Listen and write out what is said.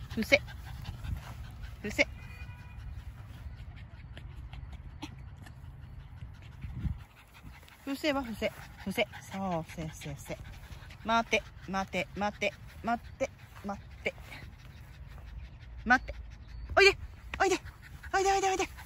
伏せ。伏せ。伏せは伏せ。伏せ。そう、伏せ、伏せ、伏せ。待て、待て、待て、待って、待って。待って。おいで、おいで、おいで、おいで、おいで。